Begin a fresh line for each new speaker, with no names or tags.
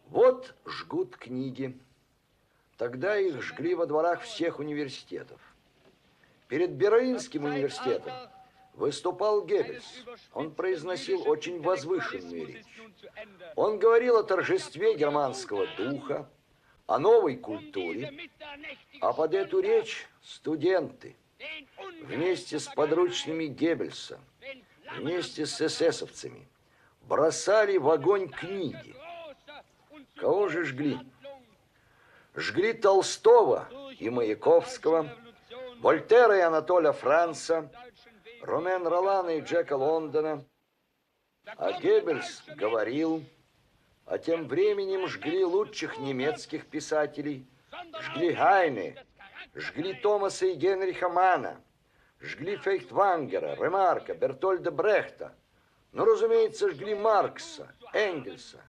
Вот жгут книги. Тогда их жгли во дворах всех университетов. Перед Берлинским университетом выступал Геббельс. Он произносил очень возвышенную речь. Он говорил о торжестве германского духа, о новой культуре. А под эту речь студенты вместе с подручными Геббельса, вместе с эсэсовцами бросали в огонь книги. Кого же жгли? Жгли Толстого и Маяковского, Вольтера и Анатоля Франца, Ромен Ролана и Джека Лондона. А Геббельс говорил, а тем временем жгли лучших немецких писателей, жгли Гайне, жгли Томаса и Генриха Манна, жгли Фейхтвангера, Ремарка, Бертольда Брехта. Но, разумеется, жгли Маркса, Энгельса,